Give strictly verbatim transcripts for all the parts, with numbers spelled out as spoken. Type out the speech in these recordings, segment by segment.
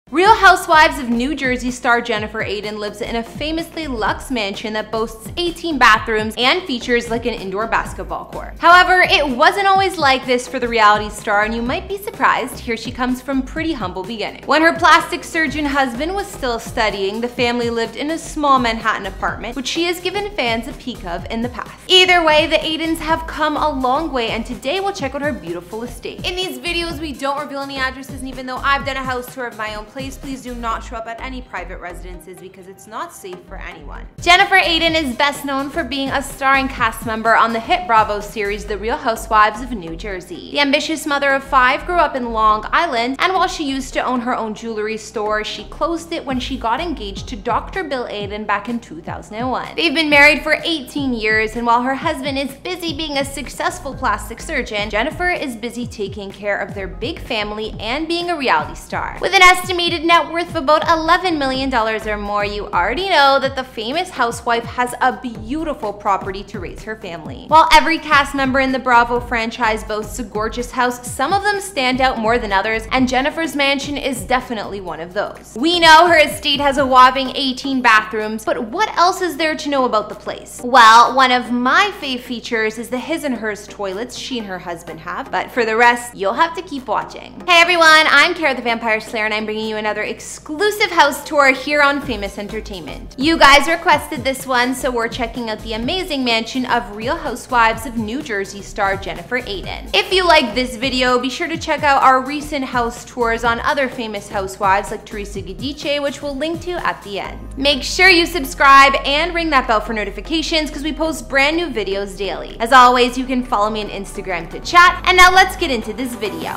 Real Housewives of New Jersey star Jennifer Aydin lives in a famously luxe mansion that boasts eighteen bathrooms and features like an indoor basketball court. However, it wasn't always like this for the reality star, and you might be surprised. Here she comes from pretty humble beginnings. When her plastic surgeon husband was still studying, the family lived in a small Manhattan apartment, which she has given fans a peek of in the past. Either way, the Aydins have come a long way, and today we'll check out her beautiful estate. In these videos, we don't reveal any addresses, and even though I've done a house tour of my own place, please do not show up at any private residences because it's not safe for anyone. Jennifer Aydin is best known for being a starring cast member on the hit Bravo series The Real Housewives of New Jersey. The ambitious mother of five grew up in Long Island, and while she used to own her own jewelry store, she closed it when she got engaged to Doctor Bill Aydin back in two thousand one. They've been married for eighteen years, and while her husband is busy being a successful plastic surgeon, Jennifer is busy taking care of their big family and being a reality star. With an estimated net worth of about eleven million dollars or more, you already know that the famous housewife has a beautiful property to raise her family. While every cast member in the Bravo franchise boasts a gorgeous house, some of them stand out more than others, and Jennifer's mansion is definitely one of those. We know her estate has a whopping eighteen bathrooms, but what else is there to know about the place? Well, one of my fave features is the his and hers toilets she and her husband have, but for the rest, you'll have to keep watching. Hey everyone, I'm Kara the Vampire Slayer, and I'm bringing you another exclusive house tour here on Famous Entertainment. You guys requested this one, so we're checking out the amazing mansion of Real Housewives of New Jersey star Jennifer Aydin. If you like this video, be sure to check out our recent house tours on other famous housewives like Teresa Giudice, which we'll link to at the end. Make sure you subscribe and ring that bell for notifications because we post brand new videos daily. As always, you can follow me on Instagram to chat, and now let's get into this video.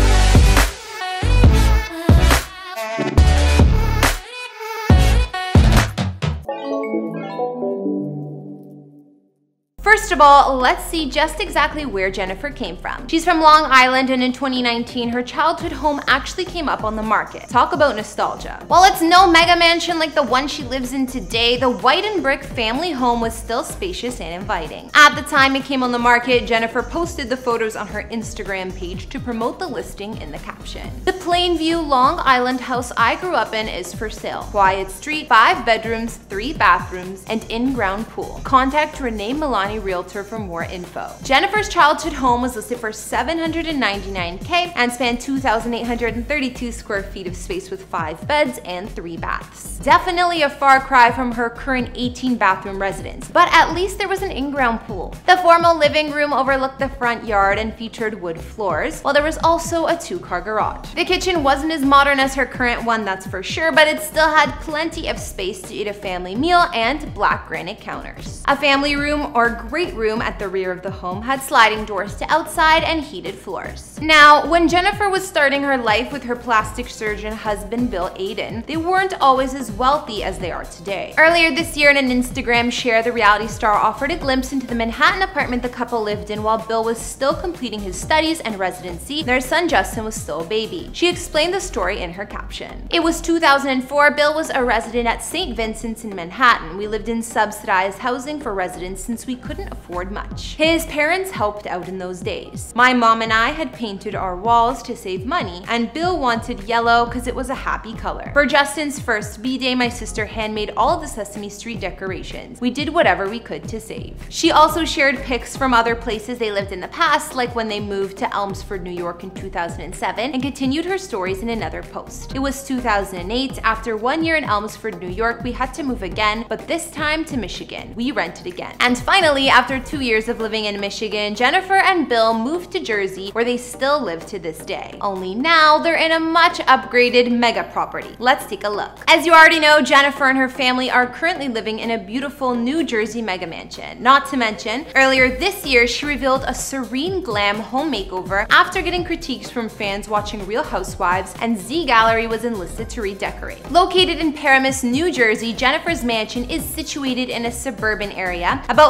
First of all, let's see just exactly where Jennifer came from. She's from Long Island, and in twenty nineteen, her childhood home actually came up on the market. Talk about nostalgia. While it's no mega mansion like the one she lives in today, the white and brick family home was still spacious and inviting. At the time it came on the market, Jennifer posted the photos on her Instagram page to promote the listing in the caption. The Plainview, Long Island house I grew up in is for sale. Quiet street, five bedrooms, three bathrooms, and in-ground pool. Contact Renee Milani Realtor for more info. Jennifer's childhood home was listed for seven hundred ninety-nine K and spanned two thousand eight hundred thirty-two square feet of space with five beds and three baths. Definitely a far cry from her current eighteen bathroom residence, but at least there was an in-ground pool. The formal living room overlooked the front yard and featured wood floors, while there was also a two-car garage. The kitchen wasn't as modern as her current one, that's for sure, but it still had plenty of space to eat a family meal and black granite counters. A family room or great room at the rear of the home had sliding doors to outside and heated floors. Now, when Jennifer was starting her life with her plastic surgeon husband Bill Aydin, they weren't always as wealthy as they are today. Earlier this year in an Instagram share, the reality star offered a glimpse into the Manhattan apartment the couple lived in while Bill was still completing his studies and residency. Their son Justin was still a baby. She explained the story in her caption. It was two thousand four. Bill was a resident at Saint Vincent's in Manhattan. We lived in subsidized housing for residents since we couldn't afford much. His parents helped out in those days. My mom and I had painted our walls to save money, and Bill wanted yellow because it was a happy color. For Justin's first B-day, my sister handmade all of the Sesame Street decorations. We did whatever we could to save. She also shared pics from other places they lived in the past, like when they moved to Elmsford, New York in two thousand seven, and continued her stories in another post. It was two thousand eight. After one year in Elmsford, New York, we had to move again, but this time to Michigan. We rented again. And finally, after two years of living in Michigan, Jennifer and Bill moved to Jersey, where they still live to this day. Only now, they're in a much upgraded mega property. Let's take a look. As you already know, Jennifer and her family are currently living in a beautiful New Jersey mega mansion. Not to mention, earlier this year, she revealed a serene glam home makeover after getting critiques from fans watching Real Housewives, and Z Gallery was enlisted to redecorate. Located in Paramus, New Jersey, Jennifer's mansion is situated in a suburban area, about fifteen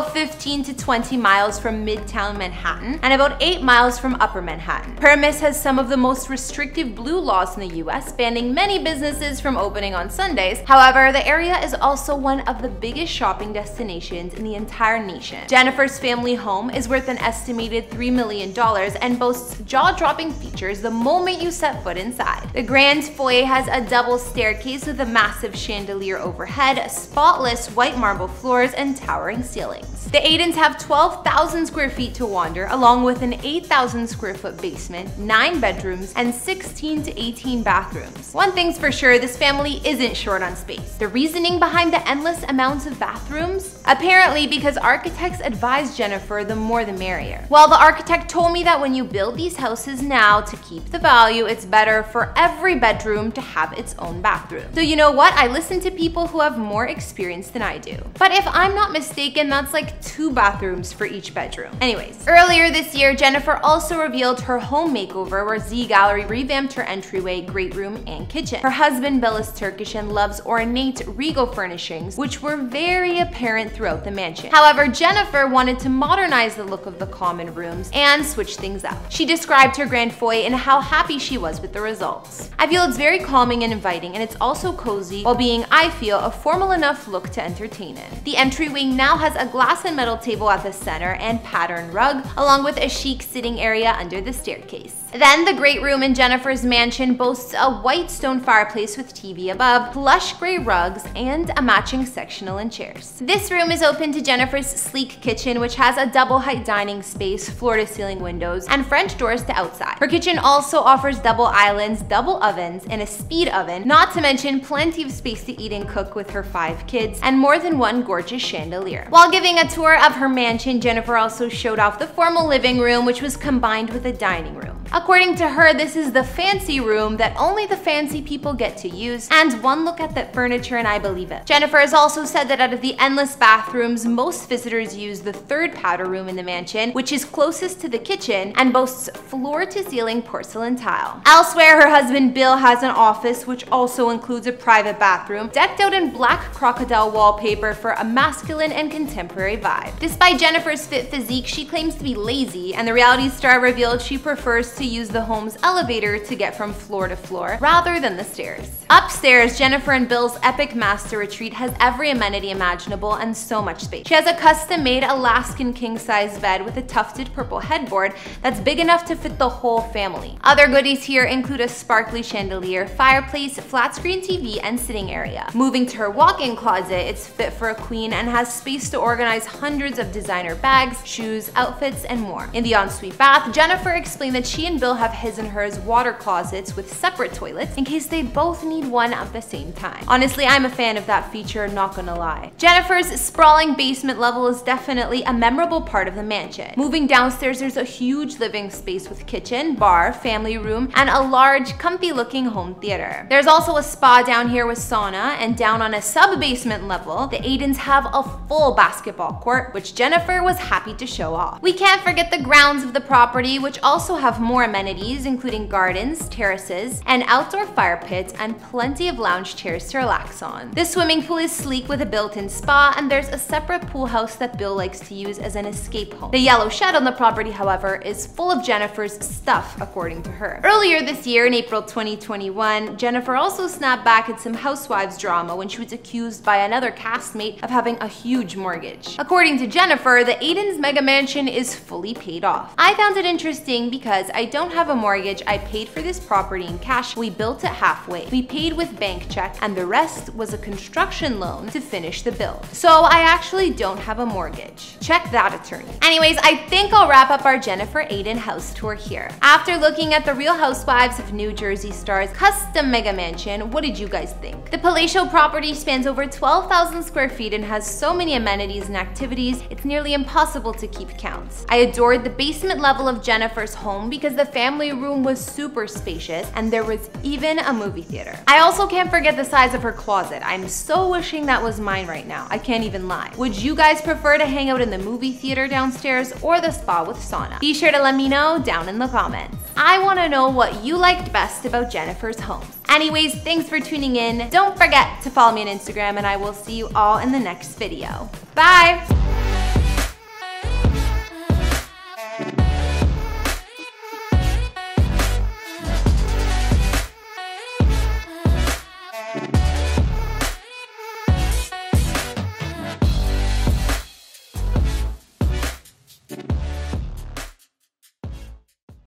fifteen to twenty miles from Midtown Manhattan and about eight miles from Upper Manhattan. Paramus has some of the most restrictive blue laws in the U S, banning many businesses from opening on Sundays. However, the area is also one of the biggest shopping destinations in the entire nation. Jennifer's family home is worth an estimated three million dollars and boasts jaw-dropping features the moment you set foot inside. The grand foyer has a double staircase with a massive chandelier overhead, spotless white marble floors, and towering ceilings. The Aydins have twelve thousand square feet to wander, along with an eight thousand square foot basement, nine bedrooms, and sixteen to eighteen bathrooms. One thing's for sure, this family isn't short on space. The reasoning behind the endless amounts of bathrooms? Apparently because architects advise Jennifer the more the merrier. Well, the architect told me that when you build these houses now to keep the value, it's better for every bedroom to have its own bathroom. So you know what? I listen to people who have more experience than I do. But if I'm not mistaken, that's like two bathrooms for each bedroom. Anyways, earlier this year, Jennifer also revealed her home makeover where Z Gallery revamped her entryway, great room, and kitchen. Her husband Bill is Turkish and loves ornate, regal furnishings, which were very apparent throughout the mansion. However, Jennifer wanted to modernize the look of the common rooms and switch things up. She described her grand foyer and how happy she was with the results. I feel it's very calming and inviting, and it's also cozy while being, I feel, a formal enough look to entertain in. The entryway now has a glass and metal table at the center and patterned rug, along with a chic sitting area under the staircase. Then the great room in Jennifer's mansion boasts a white stone fireplace with T V above, plush gray rugs, and a matching sectional and chairs. This room is open to Jennifer's sleek kitchen, which has a double height dining space, floor to ceiling windows, and French doors to outside. Her kitchen also offers double islands, double ovens, and a speed oven, not to mention plenty of space to eat and cook with her five kids, and more than one gorgeous chandelier. While giving a tour of her mansion, Jennifer also showed off the formal living room, which was combined with a dining room. According to her, this is the fancy room that only the fancy people get to use, and one look at that furniture and I believe it. Jennifer has also said that out of the endless bathrooms, most visitors use the third powder room in the mansion, which is closest to the kitchen and boasts floor-to-ceiling porcelain tile. Elsewhere, her husband Bill has an office, which also includes a private bathroom, decked out in black crocodile wallpaper for a masculine and contemporary vibe. Despite Jennifer's fit physique, she claims to be lazy, and the reality star revealed she prefers to use the home's elevator to get from floor to floor rather than the stairs. Upstairs, Jennifer and Bill's epic master retreat has every amenity imaginable and so much space. She has a custom-made Alaskan king-size bed with a tufted purple headboard that's big enough to fit the whole family. Other goodies here include a sparkly chandelier, fireplace, flat-screen T V, and sitting area. Moving to her walk-in closet, it's fit for a queen and has space to organize hundreds of designer bags, shoes, outfits, and more. In the ensuite bath, Jennifer explained that she and Bill have his and hers water closets with separate toilets in case they both need one at the same time. Honestly, I'm a fan of that feature, not gonna lie. Jennifer's sprawling basement level is definitely a memorable part of the mansion. Moving downstairs, there's a huge living space with kitchen, bar, family room, and a large, comfy-looking home theater. There's also a spa down here with sauna, and down on a sub-basement level, the Aydins have a full basketball court, which Jennifer was happy to show off. We can't forget the grounds of the property, which also have more amenities, including gardens, terraces, an outdoor fire pit, and plenty of lounge chairs to relax on. The swimming pool is sleek with a built-in spa, and there's a separate pool house that Bill likes to use as an escape home. The yellow shed on the property, however, is full of Jennifer's stuff, according to her. Earlier this year, in April twenty twenty-one, Jennifer also snapped back at some Housewives drama when she was accused by another castmate of having a huge mortgage. According to Jennifer, the Aydins mega mansion is fully paid off. I found it interesting because I don't have a mortgage. I paid for this property in cash. We built it halfway. We paid with bank check, and the rest was a construction loan to finish the build. So I actually don't have a mortgage. Check that, attorney. Anyways, I think I'll wrap up our Jennifer Aydin house tour here. After looking at the Real Housewives of New Jersey star's custom mega mansion, what did you guys think? The palatial property spans over twelve thousand square feet and has so many amenities and activities, it's nearly impossible to keep count. I adored the basement level of Jennifer's home because the family room was super spacious and there was even a movie theater. I also can't forget the size of her closet. I'm so wishing that was mine right now. I can't even lie. Would you guys prefer to hang out in the movie theater downstairs or the spa with sauna? Be sure to let me know down in the comments. I want to know what you liked best about Jennifer's home. Anyways, thanks for tuning in. Don't forget to follow me on Instagram, and I will see you all in the next video. Bye!